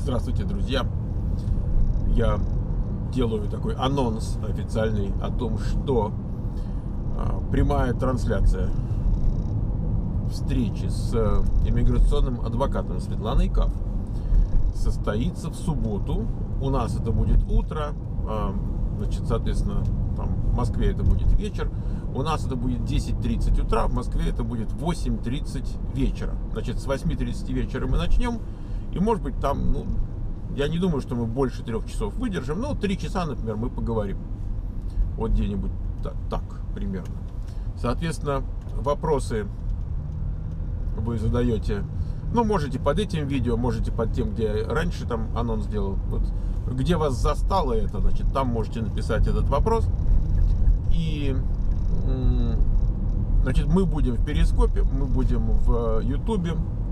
Здравствуйте, друзья! Я делаю такой анонс официальный о том, что прямая трансляция встречи с иммиграционным адвокатом Светланой Каф состоится в субботу. У нас это будет утро, значит, соответственно, там, в Москве это будет вечер. У нас это будет 10:30 утра, в Москве это будет 8:30 вечера. Значит, с 8:30 вечера мы начнем. И может быть там, я не думаю, что мы больше 3 часов выдержим, но 3 часа, например, мы поговорим. Вот где-нибудь так примерно. Соответственно, вопросы вы задаете, можете под этим видео, можете под тем, где я раньше там анонс делал. Вот, где вас застало это, значит, там можете написать этот вопрос. И, значит, мы будем в Перископе, мы будем в Ютубе.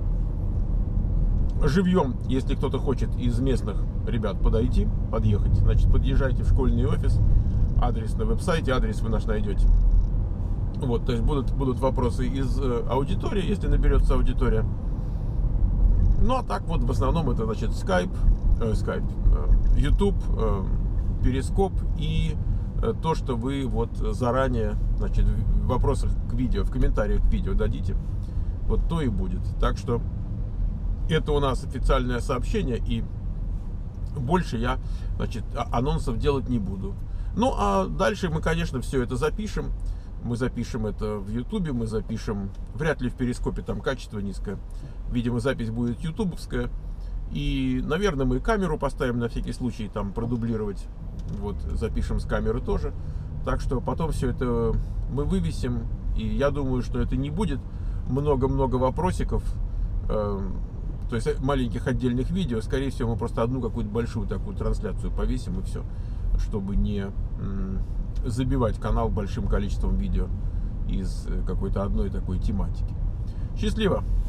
Живьем, если кто-то хочет из местных ребят подъехать, значит, подъезжайте в школьный офис. Адрес на веб-сайте, адрес вы наш найдете. Вот, то есть будут вопросы из аудитории, если наберется аудитория. Ну, а так вот, в основном это, значит, Skype, YouTube, Перископ и то, что вы вот заранее, значит, в вопросах к видео, в комментариях к видео дадите, вот то и будет. Так что это у нас официальное сообщение, и больше я, значит, анонсов делать не буду. Ну, а дальше мы, конечно, все это запишем. Мы запишем это в Ютубе, мы запишем, вряд ли в Перископе, там качество низкое. Видимо, запись будет ютубовская. И, наверное, мы камеру поставим на всякий случай, там продублировать. Вот, запишем с камеры тоже. Так что потом все это мы вывесим. И я думаю, что это не будет много-много вопросиков. То есть маленьких отдельных видео. Скорее всего, мы просто одну какую-то большую такую трансляцию повесим, и все, чтобы не забивать канал большим количеством видео из какой-то одной такой тематики. Счастливо!